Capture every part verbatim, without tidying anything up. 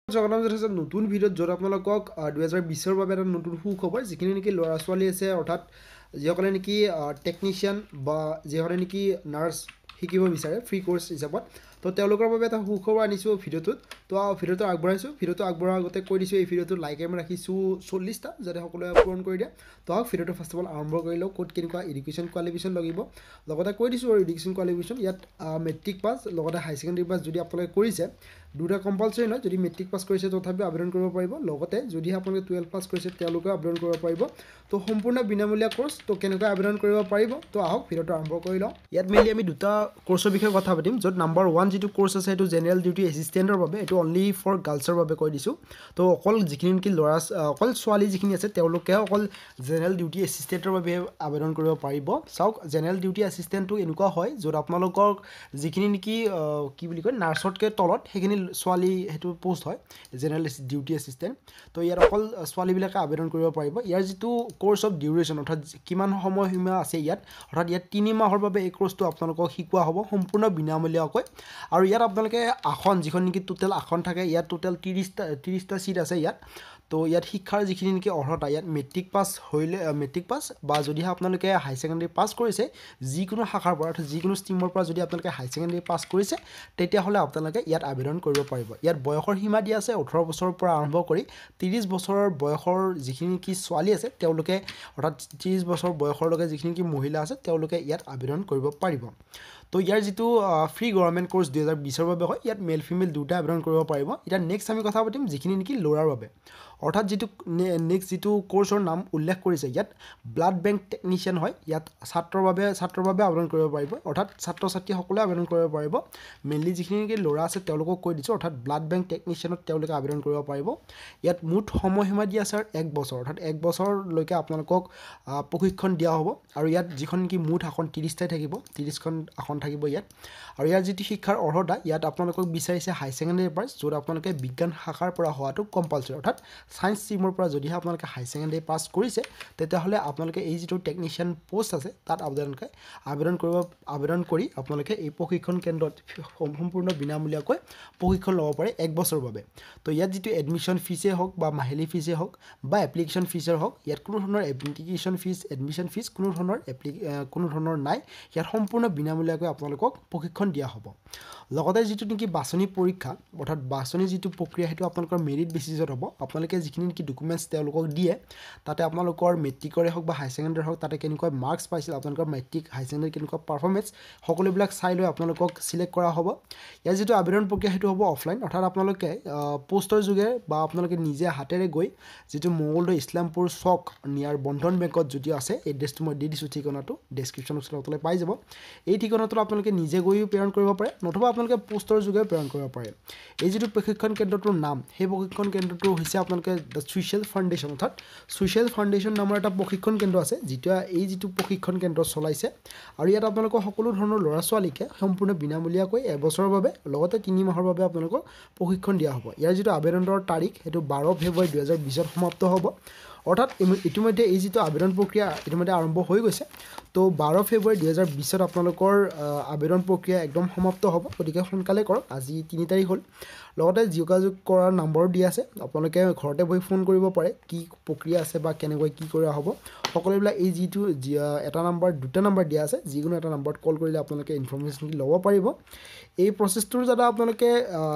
জগন্নাথ আছে নতুন ভিডিঅ'ত য'ত আপোনালোকক দুহেজাৰ বিছৰ বাবে এটা নতুন সুখবৰ যিখিনি নেকি ল'ৰা ছোৱালী আছে অৰ্থাৎ যিসকলে নেকি টেকনিচিয়ান বা যিসকলে নেকি নাৰ্ছ শিকিব বিচাৰে ফ্ৰী কোৰ্ছ হিচাপত তো তেওঁলোকৰ বাবে এটা সুখবৰ আনিছোঁ ভিডিঅ'টোত তো ভিডিঅ'টো আগবঢ়াইছোঁ ভিডিঅ'টো আগবঢ়াৰ আগতে কৈ দিছোঁ এই ভিডিঅ'টো লাইক আমি ৰাখিছোঁ চল্লিছটা যাতে সকলোৱে পূৰণ কৰি দিয়ে তো আহক ভিডিঅ'টো ফাৰ্ষ্ট অফ অল আৰম্ভ কৰি লওঁ ক'ত কেনেকুৱা এডুকেশ্যন কোৱালিফিকেশ্যন লাগিব লগতে কৈ দিছোঁ আৰু এডুকেশ্যন কোৱালিফিকেশ্যন ইয়াত মেট্ৰিক পাছ লগতে হাই ছেকেণ্ডেৰী পাছ যদি আপোনালোকে কৰিছে দুটা কম্পালচৰি নহয় যদি মেট্ৰিক পাছ কৰিছে তথাপিও আবেদন কৰিব পাৰিব লগতে যদি আপোনালোকে টুৱেলভ পাছ কৰিছে তেওঁলোকেও আবেদন কৰিব পাৰিব তো সম্পূৰ্ণ বিনামূলীয়া কোৰ্ছ তো কেনেকৈ আবেদন কৰিব পাৰিব তো আহক ভিডিঅ'টো আৰম্ভ কৰি লওঁ ইয়াত মেইনলি আমি দুটা কোৰ্ছৰ বিষয়ে কথা পাতিম য'ত নাম্বাৰ ওৱান যিটো কোৰ্ছ আছে সেইটো জেনেৰেল ডিউটি এছিষ্টেণ্টৰ বাবে এইটো অনলি ফৰ গাৰ্লছৰ বাবে কৈ দিছোঁ তো অকল যিখিনি নেকি ল'ৰা অকল ছোৱালী যিখিনি আছে তেওঁলোকে অকল জেনেৰেল ডিউটি এছিষ্টেণ্টৰ বাবে আবেদন কৰিব পাৰিব চাওক জেনেৰেল ডিউটি এছিষ্টেণ্টটো এনেকুৱা হয় য'ত আপোনালোকক যিখিনি নেকি কি বুলি কয় নাৰ্ছতকৈ তলত সেইখিনি ছোৱালী সেইটো পোষ্ট হয় জেনেৰেল ডিউটি এছিষ্টেণ্ট তো ইয়াত অকল ছোৱালীবিলাকে আবেদন কৰিব পাৰিব ইয়াৰ যিটো কোৰ্ছ অফ ডিউৰেশ্যন অৰ্থাৎ কিমান সময়সীমা আছে ইয়াত অৰ্থাৎ ইয়াত তিনি মাহৰ বাবে এই কোৰ্ছটো আপোনালোকক শিকোৱা হ'ব সম্পূৰ্ণ বিনামূলীয়াকৈ আৰু ইয়াত আপোনালোকে আসন যিখন নেকি টোটেল আসন থাকে ইয়াত টোটেল ত্ৰিছটা ত্ৰিছটা ছিট আছে ইয়াত তো ইয়াত শিক্ষাৰ যিখিনি নেকি অৰ্হতা ইয়াত মেট্ৰিক পাছ হ'লে মেট্ৰিক পাছ বা যদিহে আপোনালোকে হাই ছেকেণ্ডেৰী পাছ কৰিছে যিকোনো শাখাৰ পৰা অৰ্থাৎ যিকোনো ষ্ট্ৰীমৰ পৰা যদি আপোনালোকে হাই ছেকেণ্ডেৰী পাছ কৰিছে তেতিয়াহ'লে আপোনালোকে ইয়াত আবেদন কৰিব পাৰিব ইয়াত বয়সৰ সীমা দিয়া আছে ওঠৰ বছৰৰ পৰা আৰম্ভ কৰি ত্ৰিছ বছৰৰ বয়সৰ যিখিনি নেকি ছোৱালী আছে তেওঁলোকে অৰ্থাৎ ত্ৰিছ বছৰ বয়সৰলৈকে যিখিনি নেকি মহিলা আছে তেওঁলোকে ইয়াত আবেদন কৰিব পাৰিব তো ইয়াৰ যিটো ফ্ৰী গভৰ্ণমেণ্ট কোৰ্ছ দুহেজাৰ বিছৰ বাবে হয় ইয়াত মেল ফিমেল দুটা আবেদন কৰিব পাৰিব এতিয়া নেক্সট আমি কথা পাতিম যিখিনি নেকি ল'ৰাৰ বাবে অৰ্থাৎ যিটো নেক্সট যিটো কোৰ্ছৰ নাম উল্লেখ কৰিছে ইয়াত ব্লাড বেংক টেকনিচিয়ান হয় ইয়াত ছাত্ৰৰ বাবে ছাত্ৰৰ বাবে আবেদন কৰিব পাৰিব অৰ্থাৎ ছাত্ৰ ছাত্ৰীসকলে আবেদন কৰিব পাৰিব মেইনলি যিখিনি নেকি ল'ৰা আছে তেওঁলোকক কৈ দিছোঁ অৰ্থাৎ ব্লাড বেংক টেকনিচিয়ানত তেওঁলোকে আবেদন কৰিব পাৰিব ইয়াত মুঠ সময়সীমা দিয়া আছে এক বছৰ অৰ্থাৎ এক বছৰলৈকে আপোনালোকক প্ৰশিক্ষণ দিয়া হ'ব আৰু ইয়াত যিখন নেকি মুঠ আসন ত্ৰিছটাই থাকিব ত্ৰিছখন আসন থাকিব ইয়াত আৰু ইয়াৰ যিটো শিক্ষাৰ অৰ্হতা ইয়াত আপোনালোকক বিচাৰিছে হাই ছেকেণ্ডেৰী পাছ য'ত আপোনালোকে বিজ্ঞান শাখাৰ পৰা হোৱাটো কম্পালচৰি অৰ্থাৎ ছায়েন্স ষ্ট্ৰীমৰ পৰা যদিহে আপোনালোকে হাই ছেকেণ্ডেৰী পাছ কৰিছে তেতিয়াহ'লে আপোনালোকে এই যিটো টেকনিচিয়ান পোষ্ট আছে তাত আবেদনকে আবেদন কৰিব আবেদন কৰি আপোনালোকে এই প্ৰশিক্ষণ কেন্দ্ৰত সম্পূৰ্ণ বিনামূলীয়াকৈ প্ৰশিক্ষণ ল'ব পাৰে এক বছৰৰ বাবে তো ইয়াত যিটো এডমিশ্যন ফিজেই হওক বা মাহিলী ফিজেই হওক বা এপ্লিকেশ্যন ফিজেই হওক ইয়াত কোনো ধৰণৰ এপ্লিকেশ্যন ফিজ এডমিশ্যন ফিজ কোনো ধৰণৰ এপ্লি কোনো ধৰণৰ নাই ইয়াত সম্পূৰ্ণ বিনামূলীয়াকৈ আপোনালোকক প্ৰশিক্ষণ দিয়া হ'ব লগতে যিটো নেকি বাছনি পৰীক্ষা অৰ্থাৎ বাছনি যিটো প্ৰক্ৰিয়া সেইটো আপোনালোকৰ মেৰিট বেচিছত হ'ব আপোনালোকে যিখিনি নেকি ডকুমেণ্টছ তেওঁলোকক দিয়ে তাতে আপোনালোকৰ মেট্ৰিকৰে হওক বা হাই ছেকেণ্ডেৰী হওক তাতে কেনেকুৱা মাৰ্কছ পাইছিল আপোনালোকৰ মেট্ৰিক হাই ছেকেণ্ডেৰী কেনেকুৱা পাৰফৰ্মেঞ্চ সকলোবিলাক চাই লৈ আপোনালোকক চিলেক্ট কৰা হ'ব ইয়াৰ যিটো আবেদন প্ৰক্ৰিয়া সেইটো হ'ব অফলাইন অৰ্থাৎ আপোনালোকে পোষ্টৰ যোগে বা আপোনালোকে নিজে হাতেৰে গৈ যিটো মঙলদৈ ইছলামপুৰ চক নিয়াৰ বন্ধন বেংকত যদি আছে এড্ৰেছটো মই দি দিছোঁ ঠিকনাটো ডেছক্ৰিপশ্যন বক্সত আপোনালোকে পাই যাব এই ঠিকনাটো আপোনালোকে নিজে গৈও প্ৰেৰণ কৰিব পাৰে নতুবা আপোনালোকে পোষ্টৰ যোগে প্ৰেৰণ কৰিব পাৰে এই যিটো প্ৰশিক্ষণ কেন্দ্ৰটোৰ নাম সেই প্ৰশিক্ষণ কেন্দ্ৰটো হৈছে আপোনালোকে দ্য ছ'চিয়েল ফাউণ্ডেশ্যন অৰ্থাৎ ছ'চিয়েল ফাউণ্ডেশ্যন নামৰ এটা প্ৰশিক্ষণ কেন্দ্ৰ আছে যিটোৱে এই যিটো প্ৰশিক্ষণ কেন্দ্ৰ চলাইছে আৰু ইয়াত আপোনালোকৰ সকলো ধৰণৰ ল'ৰা ছোৱালীকে সম্পূৰ্ণ বিনামূলীয়াকৈ এবছৰৰ বাবে লগতে তিনি মাহৰ বাবে আপোনালোকক প্ৰশিক্ষণ দিয়া হ'ব ইয়াৰ যিটো আবেদনৰ তাৰিখ সেইটো বাৰ ফেব্ৰুৱাৰী দুহেজাৰ বিছত সমাপ্ত হ'ব অৰ্থাৎ ইতিমধ্যে এই যিটো আবেদন প্ৰক্ৰিয়া ইতিমধ্যে আৰম্ভ হৈ গৈছে তো বাৰ ফেব্ৰুৱাৰী দুহেজাৰ বিছত আপোনালোকৰ আবেদন প্ৰক্ৰিয়া একদম সমাপ্ত হ'ব গতিকে সোনকালে কৰক আজি তিনি তাৰিখ হ'ল লগতে যোগাযোগ কৰাৰ নম্বৰ দিয়া আছে আপোনালোকে ঘৰতে বহি ফোন কৰিব পাৰে কি প্ৰক্ৰিয়া আছে বা কেনেকৈ কি কৰা হ'ব সকলোবিলাক এই যিটো এটা নম্বৰ দুটা নম্বৰ দিয়া আছে যিকোনো এটা নম্বৰত কল কৰিলে আপোনালোকে ইনফৰ্মেশ্যন ল'ব পাৰিব এই প্ৰচেছটোৰ যাতে আপোনালোকে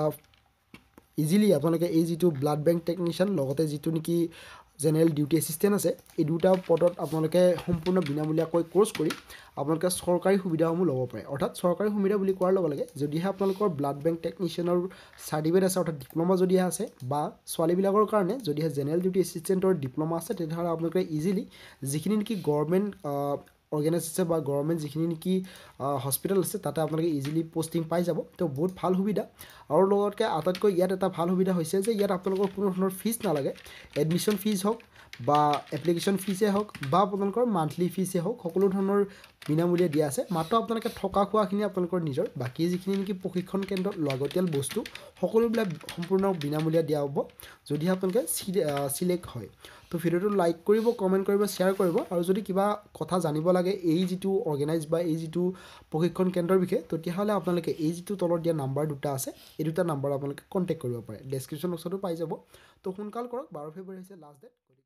ইজিলি আপোনালোকে এই যিটো ব্লাড বেংক টেকনিচিয়ান লগতে যিটো নেকি জেনেৰেল ডিউটি এছিষ্টেণ্ট আছে এই দুটা পদত আপোনালোকে সম্পূৰ্ণ বিনামূলীয়াকৈ কোৰ্ছ কৰি আপোনালোকে চৰকাৰী সুবিধাসমূহ ল'ব পাৰে অৰ্থাৎ চৰকাৰী সুবিধা বুলি কোৱাৰ লগে লগে যদিহে আপোনালোকৰ ব্লাড বেংক টেকনিচিয়ানৰ চাৰ্টিফিকেট আছে অৰ্থাৎ ডিপ্ল'মা যদিহে আছে বা ছোৱালীবিলাকৰ কাৰণে যদিহে জেনেৰেল ডিউটি এছিষ্টেণ্টৰ ডিপ্ল'মা আছে তেতিয়াহ'লে আপোনালোকে ইজিলি যিখিনি নেকি গভৰ্ণমেণ্ট অৰ্গেনাইজ আছে বা গভৰ্ণমেণ্ট যিখিনি নেকি হস্পিটেল আছে তাতে আপোনালোকে ইজিলি পষ্টিং পাই যাব তো বহুত ভাল সুবিধা আৰু লগতে আটাইতকৈ ইয়াত এটা ভাল সুবিধা হৈছে যে ইয়াত আপোনালোকৰ কোনো ধৰণৰ ফিজ নালাগে এডমিশ্যন ফিজ হওক বা এপ্লিকেশ্যন ফিজেই হওক বা আপোনালোকৰ মান্থলি ফিজেই হওক সকলো ধৰণৰ বিনামূলীয়া দিয়া আছে মাত্ৰ আপোনালোকে থকা খোৱাখিনি আপোনালোকৰ নিজৰ বাকী যিখিনি নেকি প্ৰশিক্ষণ কেন্দ্ৰত লাগতিয়াল বস্তু সকলোবিলাক সম্পূৰ্ণ বিনামূলীয়া দিয়া হ'ব যদিহে আপোনালোকে চিলেক্ট হয় তো ভিডিঅ'টো লাইক কৰিব কমেণ্ট কৰিব শ্বেয়াৰ কৰিব আৰু যদি কিবা কথা জানিব লাগে এই যিটো অৰ্গেনাইজ বা এই যিটো প্ৰশিক্ষণ কেন্দ্ৰৰ বিষয়ে তেতিয়াহ'লে আপোনালোকে এই যিটো তলত দিয়া নাম্বাৰ দুটা আছে এই দুটা নাম্বাৰ আপোনালোকে কণ্টেক্ট কৰিব পাৰে ডেছক্ৰিপশ্যন বক্সতো পাই যাব তো সোনকাল কৰক বাৰ ফেব্ৰুৱাৰী হৈছে লাষ্ট ডেট